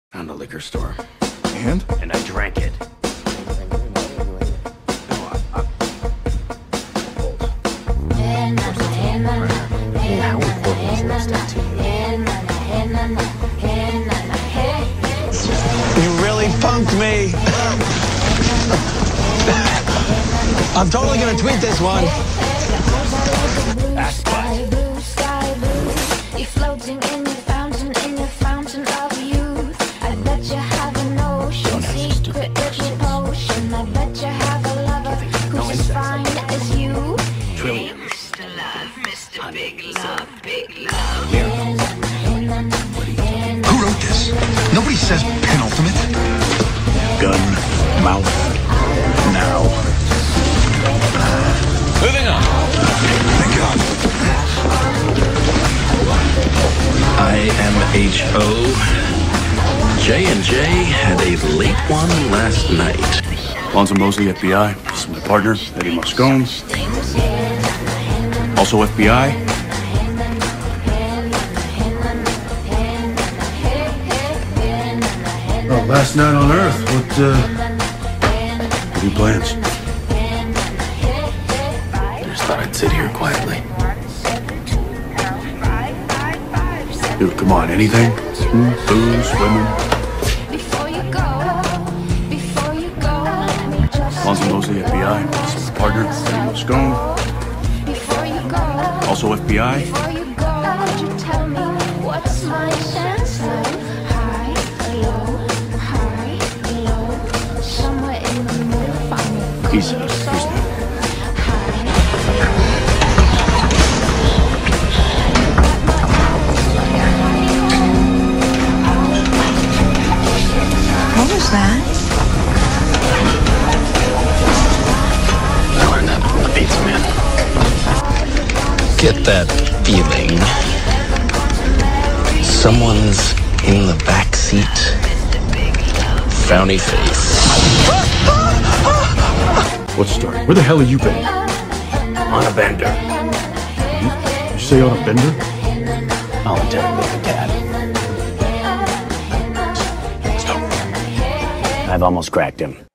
Found a liquor store. And? And I drank it. How important is lipstick to you? You really punked me. I'm totally gonna tweet this one. Ass butt. You're floating in your fountain of youth. I bet you have an ocean secret little potion. I bet you have a lover who's as fine as you. Trillions. Mr. Love, Mr. Big Love, Big Love. Who wrote this? Nobody says penultimate. Gun, mouth, now. Moving on. Thank God. I am H.O. J&J had a late one last night. Lonzo Mosley, FBI. This is my partner, Eddie Moscone. Also FBI. Oh, last night on Earth. What are your plans? Just thought I'd sit here quietly. Dude, come on, anything? Booze, women. Lonzo Mosley, FBI. This is my partner, Eddie Moscone. Also FBI. He's new. What was that? I learned that from the pizza man. Get that feeling. Someone's in the back seat. Frowny face. What's the story? Where the hell have you been? On a bender. You say on a bender? I'll interrogate the dad. I've almost cracked him.